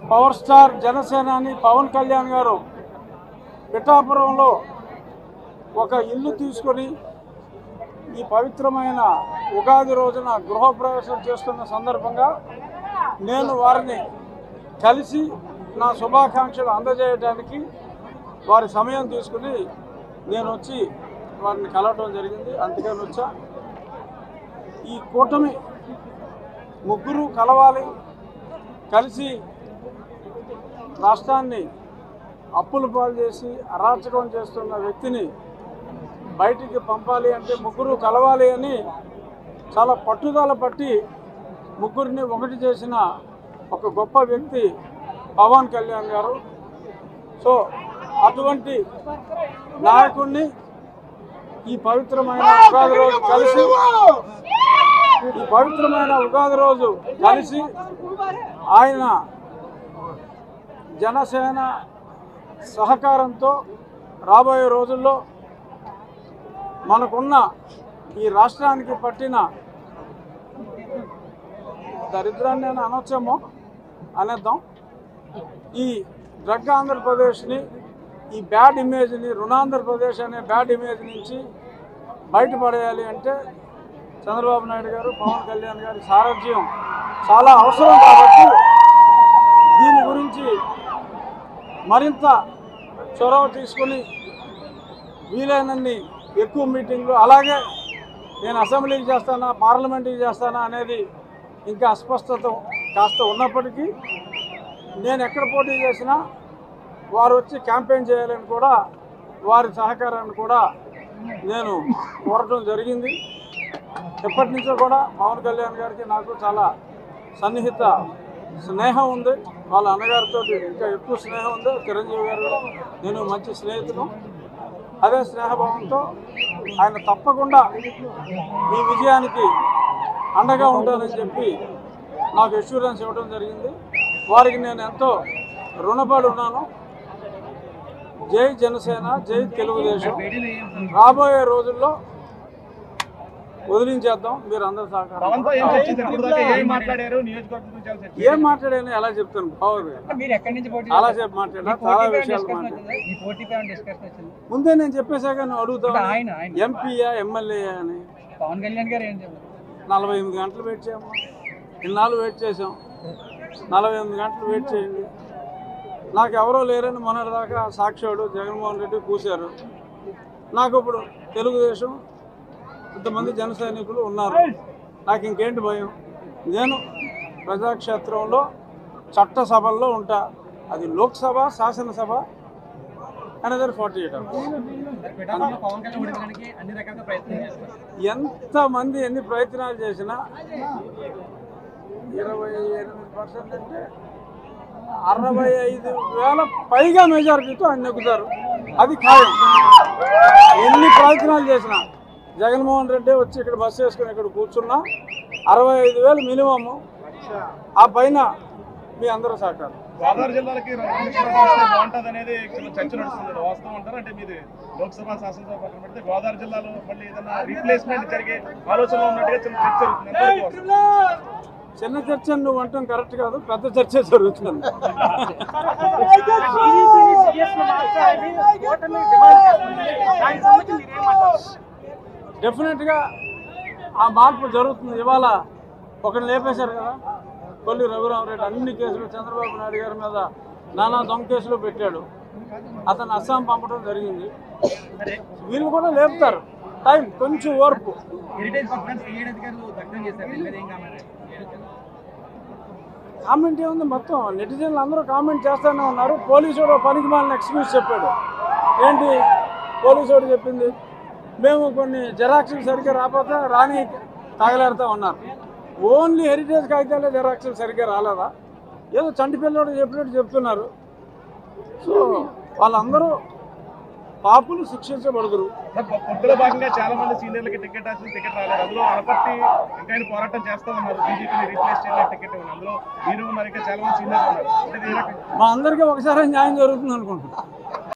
Power star జనసేనాని పవన్ కళ్యాణ్ గారు పిఠాపురంలో ఒక ఇల్లు తీసుకొని ఈ పవిత్రమైన ఉగాది రోజున గృహప్రవేశం చేస్తున్న సందర్భంగా నేను వారిని కలిసి నా శుభాకాంక్షలు అందజేయడానికి వారి సమయం తీసుకుని నేను వచ్చి వారిని కలవటం జరిగింది. అందుకని వచ్చా. ఈ కూటమి ముగ్గురు కలవాలి, కలిసి రాష్ట్రాన్ని అప్పుల పాలు చేసి అరాచకం చేస్తున్న వ్యక్తిని బయటికి పంపాలి అంటే ముగ్గురు కలవాలి అని చాలా పట్టుదల పట్టి ముగ్గురిని ఒకటి చేసిన ఒక గొప్ప వ్యక్తి పవన్ కళ్యాణ్ గారు. సో అటువంటి నాయకుడిని ఈ పవిత్రమైన ఉగాది రోజు కలిసి ఆయన జనసేన సహకారంతో రాబోయే రోజుల్లో మనకున్న ఈ రాష్ట్రానికి పట్టిన దరిద్రాన్ని అని అనొచ్చేమో అనేద్దాం. ఈ డ్రగ్ ఆంధ్రప్రదేశ్ని, ఈ బ్యాడ్ ఇమేజ్ని, రుణాంధ్రప్రదేశ్ అనే బ్యాడ్ ఇమేజ్ నుంచి బయటపడేయాలి అంటే చంద్రబాబు నాయుడు గారు, పవన్ కళ్యాణ్ గారి సారథ్యం చాలా అవసరం. కాబట్టి దీని గురించి మరింత చొరవ తీసుకుని వీలైనన్ని ఎక్కువ మీటింగ్లు, అలాగే నేను అసెంబ్లీకి చేస్తానా పార్లమెంట్కి చేస్తానా అనేది ఇంకా అస్పష్టత కాస్త ఉన్నప్పటికీ నేను ఎక్కడ పోటీ చేసినా వారు వచ్చి క్యాంపెయిన్ చేయాలని కూడా వారి సహకారాన్ని కూడా నేను కోరటం జరిగింది. ఎప్పటి నుంచో కూడా పవన్ కళ్యాణ్ గారికి నాకు చాలా సన్నిహిత స్నేహం ఉంది. వాళ్ళ అన్నగారితో ఇంకా ఎక్కువ స్నేహం ఉంది. చిరంజీవి గారు నేను మంచి స్నేహితులు. అదే స్నేహభావంతో ఆయన తప్పకుండా ఈ విజయానికి అండగా ఉంటానని చెప్పి నాకు అష్యూరెన్స్ ఇవ్వడం జరిగింది. వారికి నేను ఎంతో రుణపడి ఉన్నాను. జై జనసేన, జై తెలుగుదేశం. రాబోయే రోజుల్లో వదిలించేద్దాం. మీరు అందరూ సహకారం. ఏం మాట్లాడాను ఎలా చెప్తాను? బాగుంది. అలా చెప్పి మాట్లాడా, చాలా విషయాలు మాట్లాడా. ముందే నేను చెప్పేశాక నువ్వు అడుగుతావు ఎంపీయా ఎమ్మెల్యేయా అని. పవన్ కళ్యాణ్ గారు ఏం చెప్పారు? 48 గంటలు వెయిట్ చేయమ్మా. ఇన్నాళ్ళు వెయిట్ చేసాం. 48 గంటలు వెయిట్ చేయండి. నాకు ఎవరో లేరని మొన్నటిదాకా సాక్షాడు జగన్మోహన్ రెడ్డి కూశారు. నాకు ఇప్పుడు తెలుగుదేశం ఇంతమంది జన సైనికులు ఉన్నారు. నాకు ఇంకేంటి భయం? నేను ప్రజాక్షేత్రంలో చట్టసభల్లో ఉంటా. అది లోక్సభ, శాసనసభ, అనదర్ 48 hours. ఎంతమంది ఎన్ని ప్రయత్నాలు చేసినా 28% అంటే 65,000 పైగా మెజారిటీతో ఆయన నెగ్గుతారు. అది ఖాయం. ఎన్ని ప్రయత్నాలు చేసినా జగన్మోహన్ రెడ్డి వచ్చి ఇక్కడ బస్సు వేసుకుని ఇక్కడ కూర్చున్నా 65,000 మినిమము. ఆ పైన మీ అందరూ సహకారం. గోదావరి జిల్లాలకి బాగుంటుంది అనేది చర్చ నడుస్తుంది. వాస్తవం అంటారు అంటే మీది లోక్సభ శాసనసభ పక్కన పెడితే గోదావరి జిల్లాలో మళ్ళీ ఏదైనా రీప్లేస్మెంట్ జరిగే ఆలోచనలో ఉన్నట్టుగా చిన్న చర్చ జరుగుతుంది. చిన్న చర్చ నువ్వు అంటాం కరెక్ట్ కాదు, పెద్ద చర్చ జరుగుతుంది. డెఫినెట్గా ఆ మార్పు జరుగుతుంది. ఇవాళ ఒకరిని లేపేశారు కదా, కొల్లి రఘురామరెడ్డి. అన్ని కేసులు చంద్రబాబు నాయుడు గారి మీద నానా దొంగ కేసులు పెట్టాడు. అతను అస్సాం పంపడం జరిగింది. వీళ్ళు కూడా లేపుతారు. టైం, కొంచెం ఓర్పు. కామెంట్ ఏముంది? మొత్తం నెటిజన్లు అందరూ కామెంట్ చేస్తూనే ఉన్నారు. పోలీసుడు పనికి మాలిన ఎక్స్క్యూజ్ చెప్పాడు. ఏంటి పోలీసుడు చెప్పింది? మేము కొన్ని జెరాక్స్లు సరిగ్గా రాకపోతే రాని తగలేరుతూ ఉన్నారు. ఓన్లీ హెరిటేజ్ కాగితాలే జెరాక్స్లు సరిగ్గా రాలేదా? ఏదో చంటి పిల్లడు చెప్పినట్టు చెప్తున్నారు. సో వాళ్ళందరూ పాపులు శిక్షించబడుదురు. పొత్తులో భాగంగా చాలా మంది సీనియర్లకి టికెట్ రాలేదు. అందులో అనపర్తి ఇంకా పోరాటం చేస్తా ఉన్నారు. బీజేపీని రీప్లేస్ చేయడానికి టికెట్ ఉంది. అందులో మీరు మరి ఇంకా చాలా మంది సీనియర్లు ఉన్నారు. మా అందరికీ ఒకసారి న్యాయం జరుగుతుంది అనుకుంటున్నాను.